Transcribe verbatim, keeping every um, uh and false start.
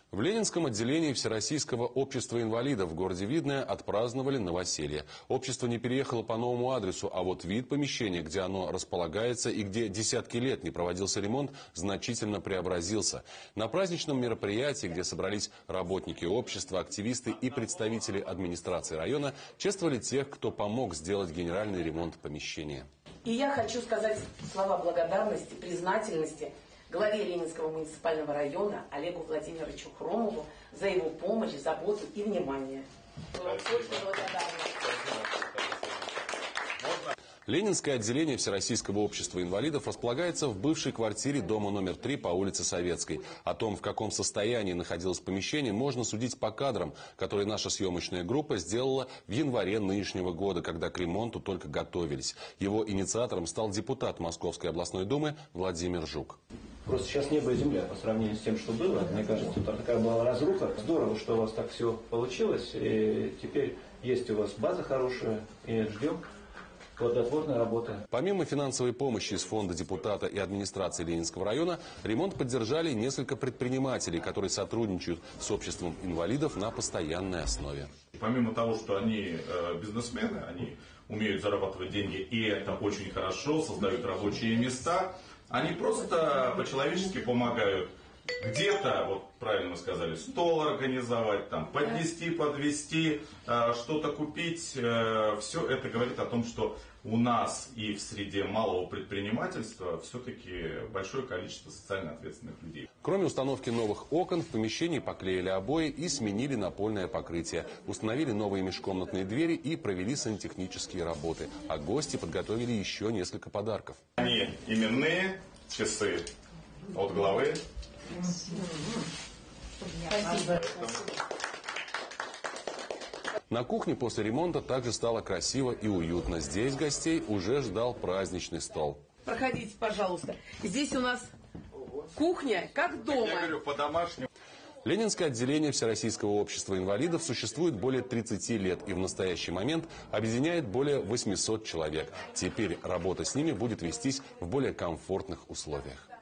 В Ленинском отделении Всероссийского общества инвалидов в городе Видное отпраздновали новоселье. Общество не переехало по новому адресу, а вот вид помещения, где оно располагается и где десятки лет не проводился ремонт, значительно преобразился. На праздничном мероприятии, где собрались работники общества, активисты и представители администрации района, чествовали тех, кто помог сделать генеральный ремонт помещения. И я хочу сказать слова благодарности, признательности главе Ленинского муниципального района Олегу Владимировичу Хромову за его помощь, заботу и внимание. Ленинское отделение Всероссийского общества инвалидов располагается в бывшей квартире дома номер три по улице Советской. О том, в каком состоянии находилось помещение, можно судить по кадрам, которые наша съемочная группа сделала в январе нынешнего года, когда к ремонту только готовились. Его инициатором стал депутат Московской областной думы Владимир Жук. Просто сейчас небо и земля по сравнению с тем, что было. Мне кажется, тут такая была разруха. Здорово, что у вас так все получилось. И теперь есть у вас база хорошая. И ждем плодотворной работы. Помимо финансовой помощи из фонда депутата и администрации Ленинского района, ремонт поддержали несколько предпринимателей, которые сотрудничают с обществом инвалидов на постоянной основе. Помимо того, что они э, бизнесмены, они умеют зарабатывать деньги, и это очень хорошо, создают рабочие места, они просто по-человечески помогают. Где-то, вот правильно сказали, стол организовать, там, поднести, подвести, э, что-то купить. Э, все это говорит о том, что у нас и в среде малого предпринимательства все-таки большое количество социально ответственных людей. Кроме установки новых окон, в помещении поклеили обои и сменили напольное покрытие. Установили новые межкомнатные двери и провели сантехнические работы. А гости подготовили еще несколько подарков. Они именные, часы от главы. Спасибо. На кухне после ремонта также стало красиво и уютно. Здесь гостей уже ждал праздничный стол. Проходите, пожалуйста. Здесь у нас кухня, как дома. Я говорю, по-домашнему. Ленинское отделение Всероссийского общества инвалидов существует более тридцати лет и в настоящий момент объединяет более восьмисот человек. Теперь работа с ними будет вестись в более комфортных условиях.